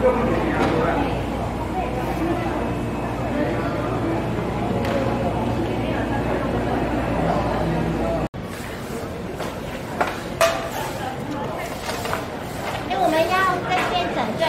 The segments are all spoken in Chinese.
我们要跟边整队。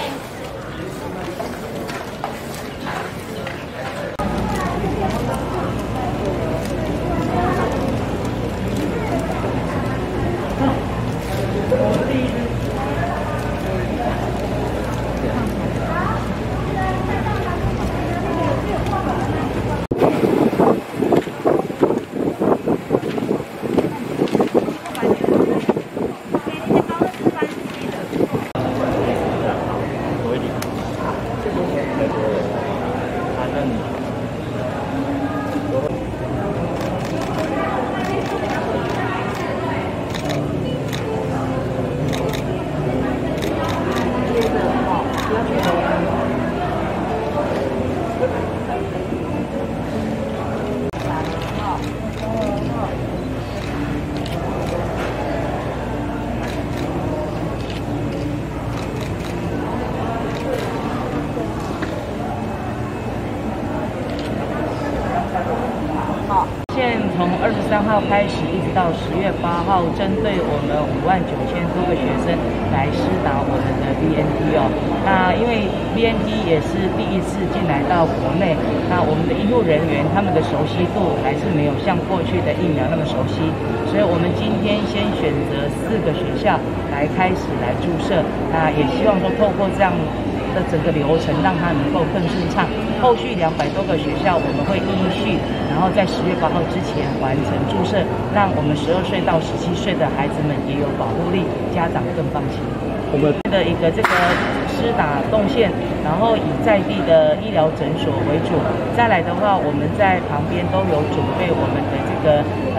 从23号开始，一直到10月8号，针对我们59000多个学生来施打我们的 BNT 哦。那因为 BNT 也是第一次进来到国内，那我们的医护人员他们的熟悉度还是没有像过去的疫苗那么熟悉，所以我们今天先选择4个学校来开始来注射。那也希望说透过这样的整个流程，让它能够更顺畅。后续200多个学校，我们会依序，然后在10月8号之前完成注射，让我们12岁到17岁的孩子们也有保护力，家长更放心。我们的一个这个施打动线，然后以在地的医疗诊所为主。再来的话，我们在旁边都有准备我们的这个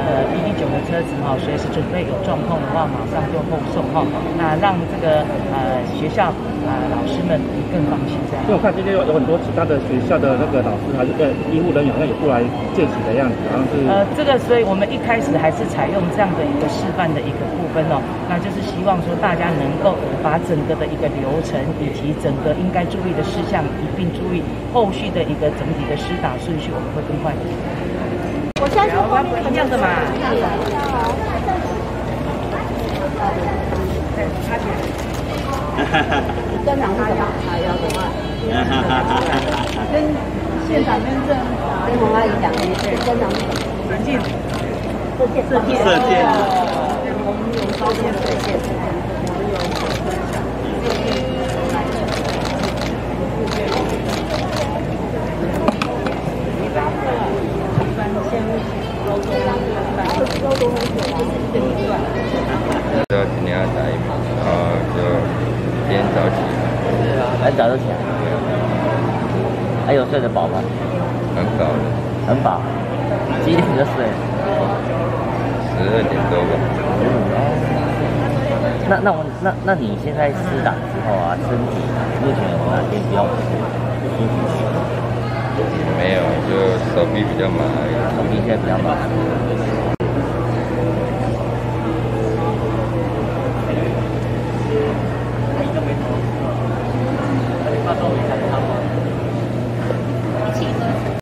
119的车子哈，随时准备有状况的话，马上就后送哈。那让这个学校老师们更放心这样。 因为我看今天有很多其他的学校的那个老师还是医护人员，好像也过来见习的样子，好像是这个，所以我们一开始还是采用这样的一个示范的一个部分哦，那就是希望说大家能够把整个的一个流程以及整个应该注意的事项一并注意，后续的一个整体的施打顺序我们会更快。 我现在是后面一样的嘛。 跟长是什么？还要的话，跟现场跟洪阿姨讲，跟长是什么？射箭。我们有高线射箭，我们有今天要打疫苗，然后就今天早起。 很早就起来。还有睡得饱吗？ 很饱的。 很饱。几点就睡 ？12点多吧。 那你现在施打之后啊，身体目前有哪边比较不舒服？ 没有，就手臂比较麻而已。 手臂现在比较麻。